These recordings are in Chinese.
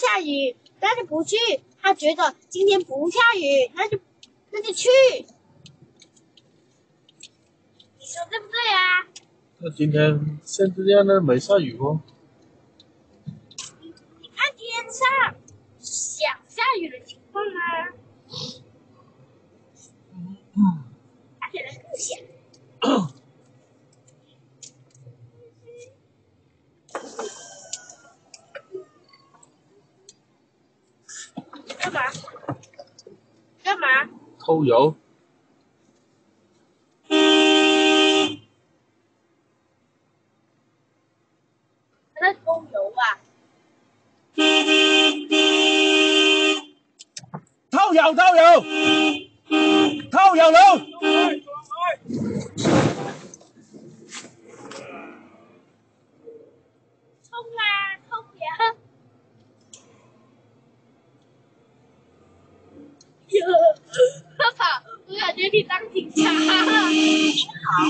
下雨，那就不去。他觉得今天不下雨，那就去。你说对不对啊？ 那今天像这样的没下雨哦。 你看天上想下雨的情况吗？他可能不想。干嘛？干嘛？ 偷油。 他在偷油啊！ 偷油，偷油，偷油佬！ 冲啊！偷油！爸爸，我感觉你当警察。 好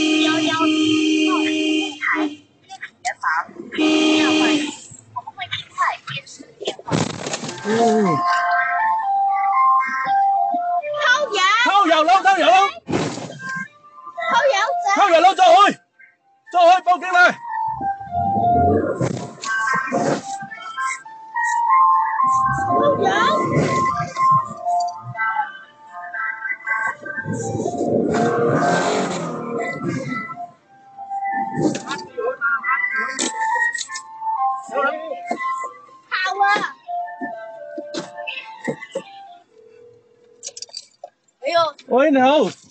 ，111台立体防要换人，我们会尽快监视电话。 偷油！ 偷油佬，偷油佬， 偷油仔！ 偷油佬再去報警嚟！ 偷油！好啊！哎呦！ 喂，你好。